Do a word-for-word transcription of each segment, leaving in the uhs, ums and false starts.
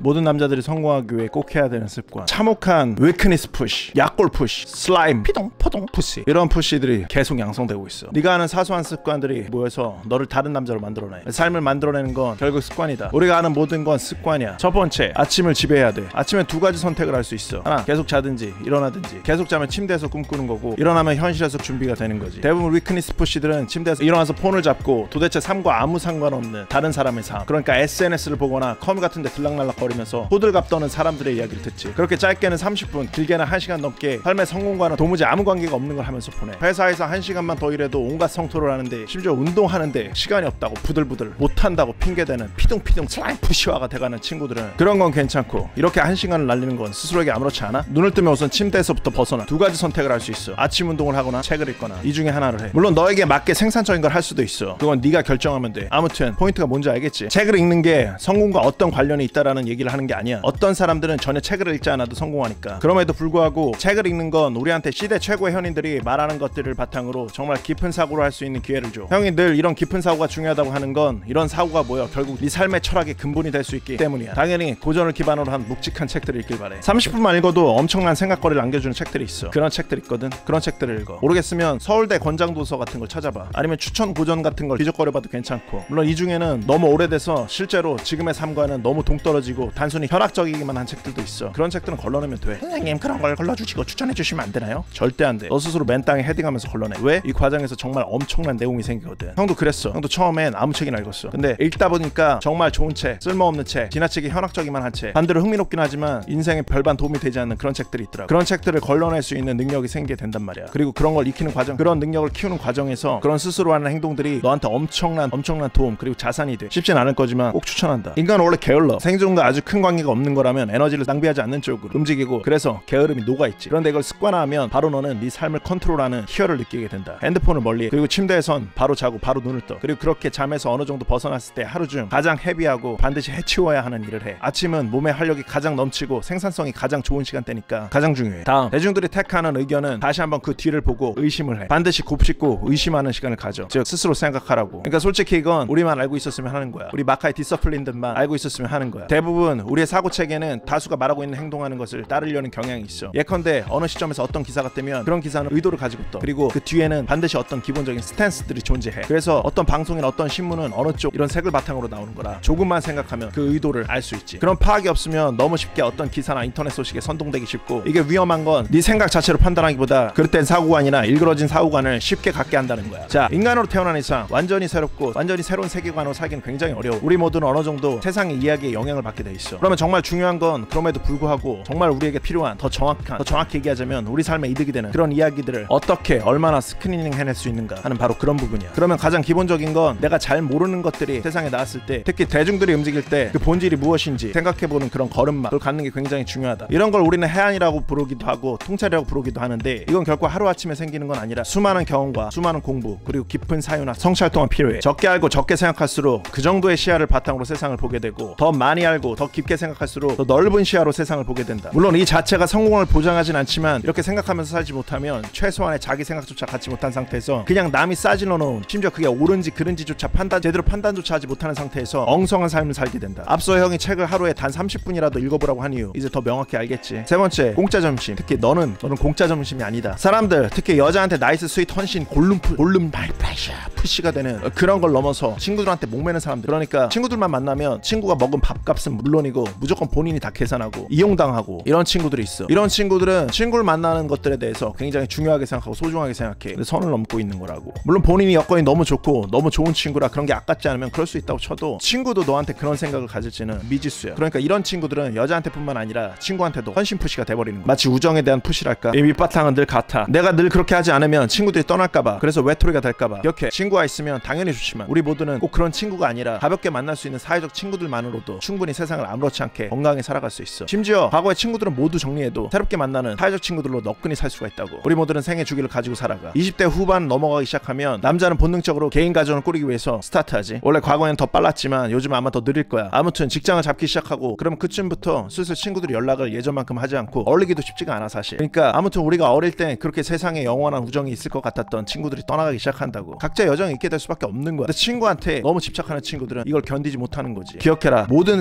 모든 남자들이 성공하기 위해 꼭 해야 되는 습관. 참혹한 위크니스 푸시, 약골 푸시, 슬라임, 피동, 포동 푸시. 이런 푸시들이 계속 양성되고 있어. 네가 하는 사소한 습관들이 모여서 너를 다른 남자로 만들어내. 삶을 만들어내는 건 결국 습관이다. 우리가 하는 모든 건 습관이야. 첫 번째, 아침을 지배해야 돼. 아침에 두 가지 선택을 할 수 있어. 하나, 계속 자든지 일어나든지. 계속 자면 침대에서 꿈꾸는 거고, 일어나면 현실에서 준비가 되는 거지. 대부분 위크니스 푸시들은 침대에서 일어나서 폰을 잡고 도대체 삶과 아무 상관없는 다른 사람의 삶, 그러니까 에스엔에스를 보거나 커뮤 같은 데 들락날락거리면서 호들갑 떠는 사람들의 이야기를 듣지. 그렇게 짧게는 삼십 분, 길게는 한 시간 넘게 삶의 성공과는 도무지 아무 관계가 없는 걸 하면서 보내. 회사에서 한 시간만 더 일해도 온갖 성토를 하는데, 심지어 운동하는데 시간이 없다고 부들부들 못한다고 핑계대는 피둥피둥 슬라임 푸시화가 돼가는 친구들은 그런 건 괜찮고, 이렇게 한 시간을 날리는 건 스스로에게 아무렇지 않아? 눈을 뜨면 우선 침대에서부터 벗어나. 두 가지 선택을 할 수 있어. 아침 운동을 하거나 책을 읽거나. 이 중에 하나를 해. 물론 너에게 맞게 생산적인 걸 할 수도 있어. 그건 네가 결정하면 돼. 아무튼 포인트가 뭔지 알겠지? 책을 읽는 게 성공과 어떤 관련이 있다라는 얘기를 하는 게 아니야. 어떤 사람들은 전혀 책을 읽지 않아도 성공하니까. 그럼에도 불구하고 책을 읽는 건 우리한테 시대 최고의 현인들이 말하는 것들을 바탕으로 정말 깊은 사고를 할 수 있는 기회를 줘. 형이 늘 이런 깊은 사고가 중요하다고 하는 건 이런 사고가 모여 결국 네 삶의 철학의 근본이 될 수 있기 때문이야. 당연히 고전을 기반으로 한 묵직한 책들을 읽길 바래. 삼십 분만 읽어도 엄청난 생각거리를 안겨주는 책들이 있어. 그런 책들 있거든. 그런 책들을 읽어. 모르겠으면 서울대 권장도서 같은 걸 찾아봐. 아니면 추천 고전 같은 걸 뒤적거려봐도 괜찮고. 물론 이 중에는 너무 오래돼서 실제로 지금의 삶과는 너무 동떨어지고 단순히 현학적이기만 한 책들도 있어. 그런 책들은 걸러내면 돼. 선생님 그런 걸 걸러주시고 추천해주시면 안 되나요? 절대 안 돼. 너 스스로 맨 땅에 헤딩하면서 걸러내. 왜? 이 과정에서 정말 엄청난 내용이 생기거든. 형도 그랬어. 형도 처음엔 아무 책이나 읽었어. 근데 읽다 보니까 정말 좋은 책, 쓸모없는 책, 지나치게 현학적이만 한 책, 반대로 흥미롭긴 하지만 인생에 별반 도움이 되지 않는 그런 책들이 있더라고. 그런 책들을 걸러낼 수 있는 능력이 생기게 된단 말이야. 그리고 그런 걸 익히는 과정, 그런 능력을 키우는 과정에서 그런 스스로 하는 행동들이 너한테 엄청난 엄청난 도움 그리고 자산이 돼. 쉽진 않을 거지만 꼭 추천한다. 인간은 원래 게을러. 생존과 아주 큰 관계가 없는 거라면 에너지를 낭비하지 않는 쪽으로 움직이고, 그래서 게으름이 녹아있지. 그런데 이걸 습관화하면 바로 너는 네 삶을 컨트롤하는 희열을 느끼게 된다. 핸드폰을 멀리 해. 그리고 침대에선 바로 자고 바로 눈을 떠. 그리고 그렇게 잠에서 어느 정도 벗어났을 때 하루 중 가장 헤비하고 반드시 해치워야 하는 일을 해. 아침은 몸의 활력이 가장 넘치고 생산성이 가장 좋은 시간대니까 가장 중요해. 다음, 대중들이 택하는 의견은 다시 한번 그 뒤를 보고 의심을 해. 반드시 곱씹고 의심하는 시간을 가져. 즉 스스로 생각하라고. 그러니까 솔직히 이건 우리만 알고 있었으면 하는 거야. 우리 마카의 디서플린들만 알고 있었으면 하는 거야. 대부분 우리의 사고체계는 다수가 말하고 있는 행동하는 것을 따르려는 경향이 있어. 예컨대 어느 시점에서 어떤 기사가 뜨면 그런 기사는 의도를 가지고 떠. 그리고 그 뒤에는 반드시 어떤 기본적인 스탠스들이 존재해. 그래서 어떤 방송이나 어떤 신문은 어느 쪽 이런 색을 바탕으로 나오는 거라 조금만 생각하면 그 의도를 알 수 있지. 그런 파악이 없으면 너무 쉽게 어떤 기사나 인터넷 소식에 선동되기 쉽고, 이게 위험한 건 네 생각 자체로 판단하기보다 그릇된 사고관이나 일그러진 사고관을 쉽게 갖게 한다는 거야. 자, 인간으로 태어난 이상 완전히 새롭고 완전히 새로운 세계관으로 살기는 굉장히 어려워. 우리 모두는 어느 정도 세상의 이야기에 영향을 받게 돼 있어. 그러면 정말 중요한 건 그럼에도 불구하고 정말 우리에게 필요한 더 정확한, 더 정확히 얘기하자면 우리 삶에 이득이 되는 그런 이야기들을 어떻게 얼마나 스크리닝 해낼 수 있는가 하는 바로 그런 부분이야. 그러면 가장 기본적인 건 내가 잘 모르는 것들이 세상에 나왔을 때, 특히 대중들이 움직일 때 그 본질이 무엇인지 생각해보는 그런 걸음마, 그걸 갖는 게 굉장히 중요하다. 이런 걸 우리는 해안이라고 부르기도 하고 통찰이라고 부르기도 하는데, 이건 결코 하루아침에 생기는 건 아니라 수많은 경험과 수많은 공부 그리고 깊은 사유나 성찰 동안 필요해. 적게 알고 적게 생각할수록 그 정도의 시야를 바탕으로 세상을 보게 되고, 더 많이 알고 더 깊게 생각할수록 더 넓은 시야로 세상을 보게 된다. 물론 이 자체가 성공을 보장하진 않지만, 이렇게 생각하면서 살지 못하면 최소한의 자기 생각조차 갖지 못한 상태에서 그냥 남이 싸질러 놓은, 심지어 그게 옳은지 그른지조차 판단, 제대로 판단조차 하지 못하는 상태에서 엉성한 삶을 살게 된다. 앞서 형이 책을 하루에 단 삼십 분이라도 읽어보라고 한 이유 이제 더 명확히 알겠지. 세 번째, 공짜 점심. 특히 너는 너는 공짜 점심이 아니다. 사람들, 특히 여자한테 나이스 스윗 헌신 골룸 푸, 골룸 마이 프레셔 푸시가 되는 그런 걸 넘어서 친구들한테 목매는 사람들, 그러니까 친구들만 만나면 친구가 먹은 밥값은 물론이고 무조건 본인이 다 계산하고 이용당하고 이런 친구들이 있어. 이런 친구들은 친구를 만나는 것들에 대해서 굉장히 중요하게 생각하고 소중하게 생각해. 근데 선을 넘고 있는 거라고. 물론 본인이 여건이 너무 좋고 너무 좋은 친구라 그런 게 아깝지 않으면 그럴 수 있다고 쳐도, 친구도 너한테 그런 생각을 가질지는 미지수야. 그러니까 이런 친구들은 여자한테 뿐만 아니라 친구한테도 헌신 푸시가 돼버리는 거야. 마치 우정에 대한 푸시랄까. 이 밑바탕은 늘 같아. 내가 늘 그렇게 하지 않으면 친구들이 떠날까봐, 그래서 외톨이가 될까봐. 기억해, 친구가 있으면 당연히 좋지만 우리 모두는 꼭 그런 친구가 아니라 가볍게 만날 수 있는 사회적 친구들만으로도 충분히 세상을 아무렇지 않게 건강하게 살아갈 수 있어. 심지어 과거의 친구들은 모두 정리해도 새롭게 만나는 사회적 친구들로 너끈히 살 수가 있다고. 우리 모두는 생애 주기를 가지고 살아가. 이십 대 후반 넘어가기 시작하면 남자는 본능적으로 개인 가정을 꾸리기 위해서 스타트하지. 원래 과거엔 더 빨랐지만 요즘은 아마 더 느릴 거야. 아무튼 직장을 잡기 시작하고, 그럼 그쯤부터 슬슬 친구들이 연락을 예전만큼 하지 않고 어울리기도 쉽지가 않아 사실. 그러니까 아무튼 우리가 어릴 때 그렇게 세상에 영원한 우정이 있을 것 같았던 친구들이 떠나가기 시작한다고. 각자 여정이 있게 될 수밖에 없는 거야. 근데 친구한테 너무 집착하는 친구들은 이걸 견디지 못하는 거지. 기억해라, 모든 삶의 인간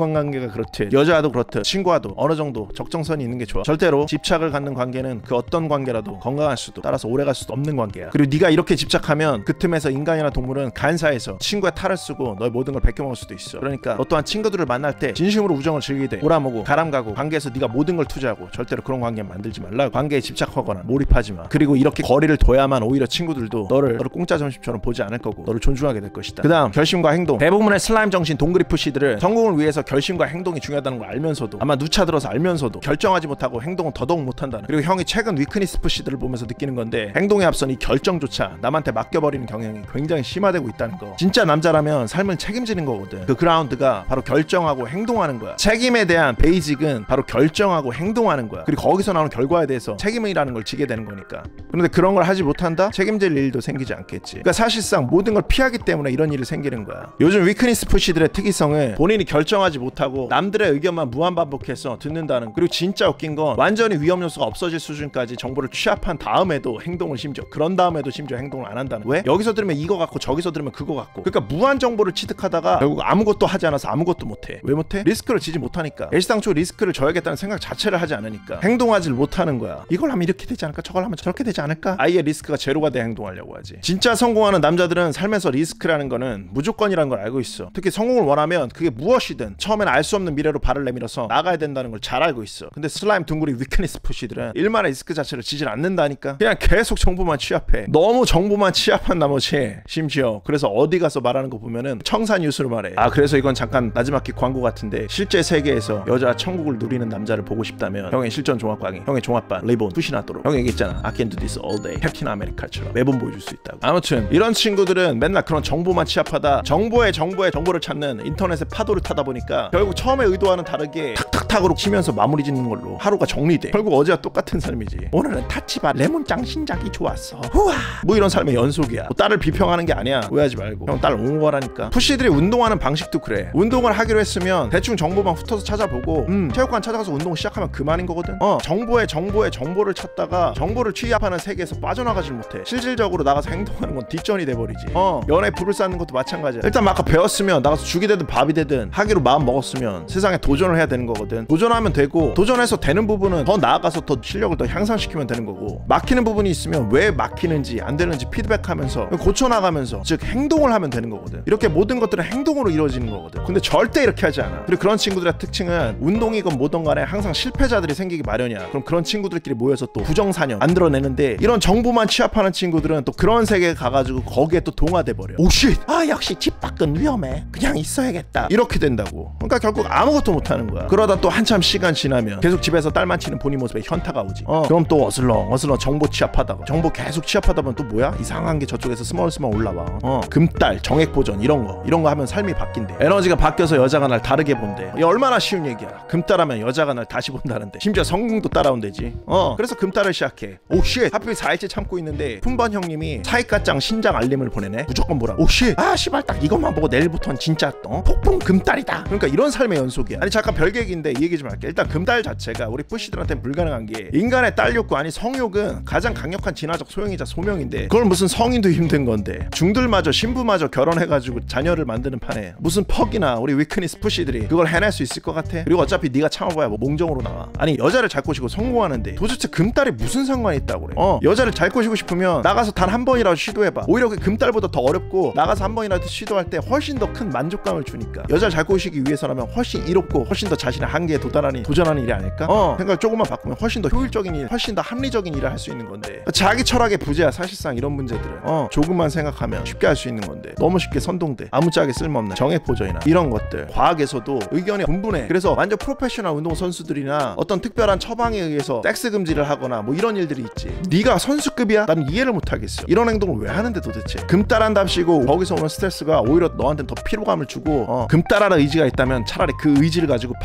인간관계가 그렇듯 여자와도 그렇듯 친구와도 어느 정도 적정선이 있는 게 좋아. 절대로 집착을 갖는 관계는 그 어떤 관계라도 건강할 수도 따라서 오래갈 수도 없는 관계야. 그리고 네가 이렇게 집착하면 그 틈에서 인간이나 동물은 간사해서 친구의 탈을 쓰고 너의 모든 걸 베껴먹을 수도 있어. 그러니까 너 또한 친구들을 만날 때 진심으로 우정을 즐기되 오라모고 가람가고 관계에서 네가 모든 걸 투자하고 절대로 그런 관계 만들지 말라. 관계에 집착하거나 몰입하지 마. 그리고 이렇게 거리를 둬야만 오히려 친구들도 너를 너를 공짜 점심처럼 보지 않을 거고 너를 존중하게 될 것이다. 그 다음 결심과 행동. 대부분의 슬라임 정신 동그리 푸시들은 성공을 위해서 결심과 행동이 중요하다는 걸 알면서도 아마 누차 들어서 알면서도 결정하지 못하고 행동은 더더욱 못한다는. 그리고 형이 최근 위크니스 푸시들을 보면서 느끼는 건데 행동에 앞선 이 결정조차 남한테 맡겨버리는 경향이 굉장히 심화되고 있다는 거. 진짜 남자라면 삶을 책임지는 거거든. 그 그라운드가 바로 결정하고 행동하는 거야. 책임에 대한 베이직은 바로 결정하고 행동하는 거야. 그리고 거기서 나오는 결과에 대해서 책임이라는 걸 지게 되는 거니까. 그런데 그런 걸 하지 못한다? 책임질 일도 생기지 않겠지. 그러니까 사실상 모든 걸 피하기 때문에 이런 일이 생기는 거야. 요즘 위크니스 푸시들의 특이성은 본인이 결정하지 못하고 남들의 의견만 무한반복해서 듣는다는. 그리고 진짜 웃긴 건 완전히 위험 요소가 없어질 수준까지 정보를 취합한 다음에도 행동을 심지어 그런 다음에도 심지어 행동을 안 한다는. 왜? 여기서 들으면 이거 같고 저기서 들으면 그거 같고. 그러니까 무한 정보를 취득하다가 결국 아무것도 하지 않아서 아무것도 못해. 왜 못해? 리스크를 지지 못하니까. 일상초 리스크를 져야겠다는 생각 자체를 하지 않으니까 행동하지를 못하는 거야. 이걸 하면 이렇게 되지 않을까? 저걸 하면 저렇게 되지 않을까? 아예 리스크가 제로가 돼 행동하려고 하지. 진짜 성공하는 남자들은 삶에서 리스크라는 거는 무조건이라는 걸 알고 있어. 특히 성공을 원하면 그게 무엇이든 처음엔 알 수 없는 미래로 발을 내밀어서 나가야 된다는 걸 잘 알고 있어. 근데 슬라임 둥구리 위크니스 푸시들은 일만의 리스크 자체를 지질 않는다니까. 그냥 계속 정보만 취합해. 너무 정보만 취합한 나머지 심지어 그래서 어디 가서 말하는 거 보면은 청사 뉴스로 말해. 아 그래서 이건 잠깐 나지막히 광고 같은데 실제 세계에서 여자 천국을 누리는 남자를 보고 싶다면 형의 실전 종합 강의, 형의 종합반 리본 푸시나도록. 형이 얘기했잖아. I can do this all day. 캡틴 아메리카처럼 매번 보여줄 수 있다고. 아무튼 이런 친구들은 맨날 그런 정보만 취합하다 정보에 정보에 정보를 찾는 인터넷의 파도를 타다 보니까 결국 처음에 의도와는 다르게 탁탁탁으로 치면서 마무리 짓는 걸로 하루가 정리돼. 결국 어제와 똑같은 삶이지. 오늘은 타치바 레몬짱 신작이 좋았어. 후와 뭐 이런 삶의 연속이야. 뭐 딸을 비평하는 게 아니야. 오해하지 말고. 형 딸 옹호하라니까. 푸시들이 운동하는 방식도 그래. 운동을 하기로 했으면 대충 정보만 훑어서 찾아보고 음 체육관 찾아가서 운동 시작하면 그만인 거거든. 어 정보에 정보에 정보를 찾다가 정보를 취합하는 세계에서 빠져나가질 못해. 실질적으로 나가서 행동하는 건 뒷전이 돼버리지. 어 연애 불을 쌓는 것도 마찬가지야. 일단 막 아까 배웠으면 나가서 죽이 되든 밥이 되든 하기로 마음 먹었으면 세상에 도전을 해야 되는 거거든. 도전하면 되고 도전해서 되는 부분은 더 나아가서 더 실력을 더 향상시키면 되는 거고 막히는 부분이 있으면 왜 막히는지 안 되는지 피드백하면서 고쳐나가면서 즉 행동을 하면 되는 거거든. 이렇게 모든 것들은 행동으로 이루어지는 거거든. 근데 절대 이렇게 하지 않아. 그리고 그런 친구들의 특징은 운동이건 뭐든 간에 항상 실패자들이 생기기 마련이야. 그럼 그런 친구들끼리 모여서 또 부정사냥 만들어내는데 이런 정보만 취합하는 친구들은 또 그런 세계에 가가지고 거기에 또 동화돼 버려. 오쉣! 아 역시 집 밖은 위험해. 그냥 있어야겠다. 이렇게 된다고. 그러니까 결국 아무것도 못하는 거야. 그러다 또 한참 시간 지나면 계속 집에서 딸만 치는 본인 모습에 현타가 오지. 어 그럼 또 어슬렁 어슬렁 정보 취합하다가 정보 계속 취합하다 보면 또 뭐야? 이상한 게 저쪽에서 스멀스멀 올라와. 어 금딸 정액보전 이런 거 이런 거 하면 삶이 바뀐대. 에너지가 바뀌어서 여자가 날 다르게 본대. 이게 얼마나 쉬운 얘기야. 금딸하면 여자가 날 다시 본다는데 심지어 성공도 따라온대지. 어 그래서 금딸을 시작해. 오쉣! 하필 사 일째 참고 있는데 품번 형님이 사이가짱 신장 알림을 보내네. 무조건 보라고. 오쉣! 아 씨발 딱 이것만 보고 내일부터는 진짜 어? 폭풍 금딸이다. 그러니까 이런 삶의 연속이야. 아니 잠깐 별개 얘기인데 이 얘기 좀 할게. 일단 금딸 자체가 우리 뿌시들한테는 불가능한 게 인간의 딸욕구 아니 성욕은 가장 강력한 진화적 소형이자 소명인데 그걸 무슨 성인도 힘든 건데 중들마저 신부마저 결혼해가지고 자녀를 만드는 판에 무슨 퍽이나 우리 위크니스 푸시들이 그걸 해낼 수 있을 것 같아? 그리고 어차피 네가 참아봐야 뭐 몽정으로 나와. 아니 여자를 잘 꼬시고 성공하는데 도대체 금딸이 무슨 상관이 있다고 그래. 어 여자를 잘 꼬시고 싶으면 나가서 단 한 번이라도 시도해봐. 오히려 그 금딸보다 더 어렵고 나가서 한 번이라도 시도할 때 훨씬 더 큰 만족감을 주니까 여자를 잘 꼬시기 위해서라면 훨씬 이롭고 훨씬 더 자신의 한계에 도달하는 도전하는 일이 아닐까? 어 생각 조금만 바꾸면 훨씬 더 효율적인 일 훨씬 더 합리적인 일을 할 수 있는 건데 자기 철학의 부재야 사실상 이런 문제들은. 어 조금만 생각하면 쉽게 할 수 있는 건데 너무 쉽게 선동돼. 아무짝에 쓸모없는 정액보전이나 이런 것들. 과학에서도 의견이 분분해. 그래서 완전 프로페셔널 운동선수들이나 어떤 특별한 처방에 의해서 섹스 금지를 하거나 뭐 이런 일들이 있지. 네가 선수급이야? 나는 이해를 못하겠어. 이런 행동을 왜 하는데 도대체. 금딸한답시고 거기서 오는 스트레스가 오히려 너한테는 더 피로감을 주고 어 금딸하는 의지가 있다면 차라리 그 의지를 가지고 밖에 나가서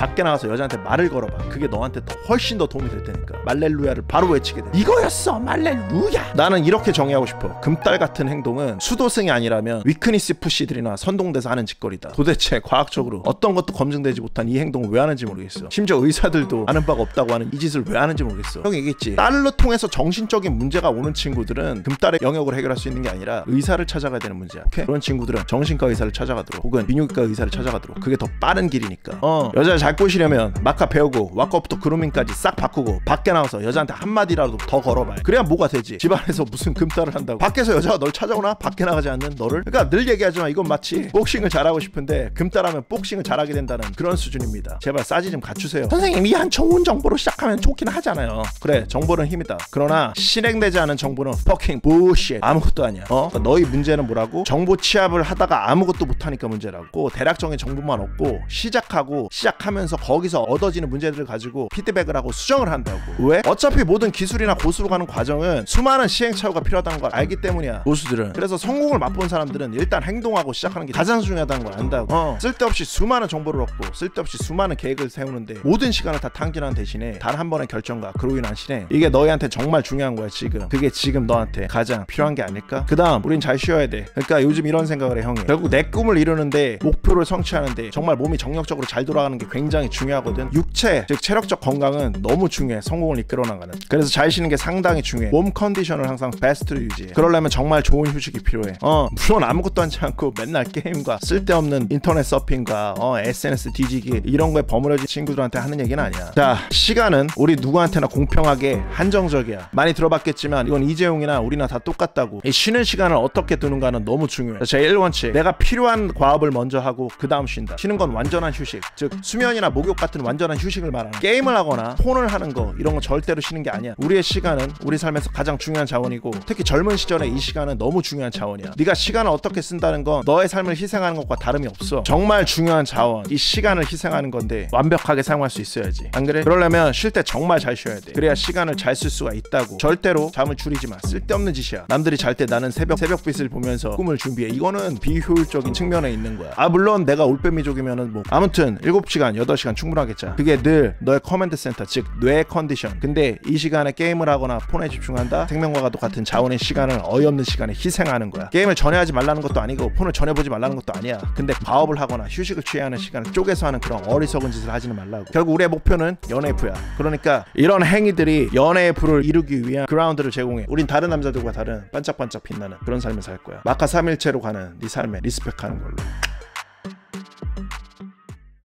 나가서 여자한테 말을 걸어봐. 그게 너한테 더 훨씬 더 도움이 될 테니까. 말렐루야를 바로 외치게 돼. 이거였어 말렐루야. 나는 이렇게 정의하고 싶어. 금딸 같은 행동은 수도승이 아니라면 위크니스 푸시들이나 선동대서 하는 짓거리다. 도대체 과학적으로 어떤 것도 검증되지 못한 이 행동을 왜 하는지 모르겠어. 심지어 의사들도 아는 바가 없다고 하는 이 짓을 왜 하는지 모르겠어. 형이 얘기했지. 딸로 통해서 정신적인 문제가 오는 친구들은 금딸의 영역을 해결할 수 있는 게 아니라 의사를 찾아가야 되는 문제야. 오케이? 그런 친구들은 정신과 의사를 찾아가도록 혹은 비뇨기과 의사를 찾아가도록. 그게 더 빠른 길이니까. 어 여자를 잘 꼬시려면 마카 배우고 왁업부터 그루밍까지 싹 바꾸고 밖에 나와서 여자한테 한마디라도 더 걸어봐. 그래야 뭐가 되지. 집안에서 무슨 금딸을 한다고 밖에서 여자가 널 찾아오나? 밖에 나가지 않는 너를? 그러니까 늘 얘기하지만 이건 마치 복싱을 잘하고 싶은데 금딸하면 복싱을 잘하게 된다는 그런 수준입니다. 제발 싸지 좀 갖추세요. 선생님 이 한 좋은 정보로 시작하면 좋긴 하잖아요. 그래 정보는 힘이다. 그러나 실행되지 않은 정보는 fucking bullshit. 아무것도 아니야. 어? 그러니까 너희 문제는 뭐라고? 정보 취합을 하다가 아무것도 못하니까 문제라고. 대략적인 정보만 얻고 시작하고 시작하면서 거기서 얻어지는 문제들을 가지고 피드백을 하고 수정을 한다고. 왜? 어차피 모든 기술이나 고수로 가는 과정은 수많은 시행착오가 필요하다는 걸 알기 때문이야. 고수들은. 그래서 성공을 맛본 사람들은 일단 행동하고 시작하는 게 가장 중요하다는 걸 안다고. 어. 쓸데없이 수많은 정보를 얻고 쓸데없이 수많은 계획을 세우는데 모든 시간을 다 탕진하는 대신에 단 한 번의 결정과 그로 인한 실행, 이게 너희한테 정말 중요한 거야 지금. 그게 지금 너한테 가장 필요한 게 아닐까? 그 다음 우린 잘 쉬어야 돼. 그러니까 요즘 이런 생각을 해 형이. 결국 내 꿈을 이루는데 목표를 성취하는데 정말 몸이 정력적으로 잘 돌아가는 게 굉장히 중요하거든. 육체 즉 체력적 건강은 너무 중요해. 성공을 이끌어 나가는. 그래서 잘 쉬는 게 상당히 중요해. 몸 컨디션을 항상 베스트로 유지해. 그러려면 정말 좋은 휴식이 필요해. 어 물론 아무것도 하지 않고 맨날 게임과 쓸데없는 인터넷 서핑과 어 에스엔에스 뒤지기 이런 거에 버무려진 친구들한테 하는 얘기는 아니야. 자 시간은 우리 누구한테나 공평하게 한정적이야. 많이 들어봤겠지만 이건 이재용이나 우리나 다 똑같다고. 이 쉬는 시간을 어떻게 두는가는 너무 중요해. 제일 원칙, 내가 필요한 과업을 먼저 하고 그 다음 쉰다. 쉬는 건 완전한 휴식, 즉 수면이나 목욕 같은 완전한 휴식을 말하는. 게임을 하거나 폰을 하는 거 이런 거 절대로 쉬는 게 아니야. 우리의 시간은 우리 삶에서 가장 중요한 자원이고 특히 젊은 시절에 이 시간은 너무 중요한 자원이야. 네가 시간을 어떻게 쓴다는 건 너의 삶을 희생하는 것과 다름이 없어. 정말 중요한 자원, 이 시간을 희생하는 건데 완벽하게 사용할 수 있어야지. 안 그래? 그러려면 쉴 때 정말 잘 쉬어야 돼. 그래야 시간을 잘 쓸 수가 있다고. 절대로 잠을 줄이지 마. 쓸데없는 짓이야. 남들이 잘 때 나는 새벽 새벽빛을 보면서 꿈을 준비해. 이거는 비효율적인 측면에 있는 거야. 아 물론 내가 올빼미족이면은 뭐 아무튼 일곱 시간 여덟 시간 충분하겠자. 그게 늘 너의 커맨드 센터 즉 뇌 컨디션. 근데 이 시간에 게임을 하거나 폰에 집중한다? 생명과가 똑같은 자원의 시간을 어이없는 시간에 희생하는 거야. 게임을 전혀 하지 말라는 것도 아니고 폰을 전혀 보지 말라는 것도 아니야. 근데 과업을 하거나 휴식을 취해야 하는 시간을 쪼개서 하는 그런 어리석은 짓을 하지는 말라고. 결국 우리의 목표는 연예프야. 그러니까 이런 행위들이 연예의 부를 이루기 위한 그라운드를 제공해. 우린 다른 남자들과 다른 반짝반짝 빛나는 그런 삶을 살 거야. 마카 삼일체로 가는 네 삶에 리스펙하는 걸로.